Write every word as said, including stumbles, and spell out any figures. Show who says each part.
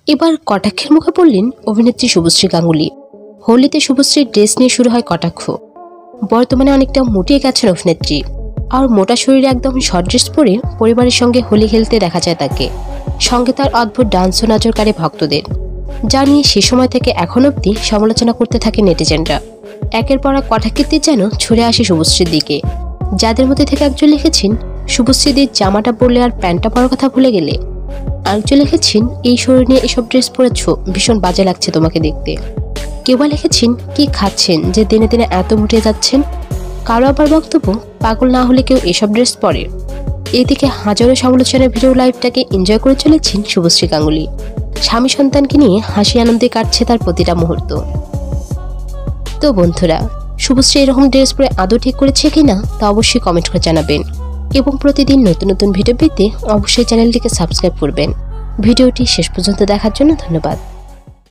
Speaker 1: এবার কটাক্ষের মুখে পড়লেন অভিনেত্রী শুভশ্রী গাঙ্গুলী। হোলিতে শুভশ্রীর ড্রেস নিয়ে শুরু হয় কটাক্ষ। বর্তমানে অনেকটা মুটিয়ে গেছেন অভিনেত্রী, আর মোটা শরীরে একদম শর্ট ড্রেস পরে পরিবারের সঙ্গে হোলি খেলতে দেখা যায় তাকে। সঙ্গে তার অদ্ভুত ডান্সও নজর কাড়ে ভক্তদের, যা নিয়ে সে সময় থেকে এখন অবধি সমালোচনা করতে থাকে নেটিজেনরা। একের পর এক কটাক্ষের যেন ছুড়ে আসে শুভশ্রীর দিকে, যাদের মধ্যে থেকে একজন লিখেছেন, শুভশ্রীদের জামাটা পরলে আর প্যান্টটা পরার কথা ভুলে গেলে। আরেকজন লিখেছেন, এই শরীর নিয়ে এসব ড্রেস পরেছ, ভীষণ বাজে লাগছে তোমাকে দেখতে। কেউ বা লিখেছেন, কি খাচ্ছেন যে দিনে দিনে এত মুটে যাচ্ছেন। কারো আবার বক্তব্য, পাগল না হলে কেউ এসব ড্রেস পরে। এদিকে হাজারো সমালোচনার ভিডিও লাইভটাকে এনজয় করে চলেছেন শুভশ্রী গাঙ্গুলী। স্বামী সন্তানকে নিয়ে হাসি আনন্দে কাটছে তার প্রতিটা মুহূর্ত। তো বন্ধুরা, শুভশ্রী এরকম ড্রেস পরে আদৌ ঠিক করেছে কিনা তা অবশ্যই কমেন্ট করে জানাবেন, এবং প্রতিদিন নতুন নতুন ভিডিও পেতে অবশ্যই চ্যানেলটিকে সাবস্ক্রাইব করবেন। ভিডিওটি শেষ পর্যন্ত দেখার জন্য ধন্যবাদ।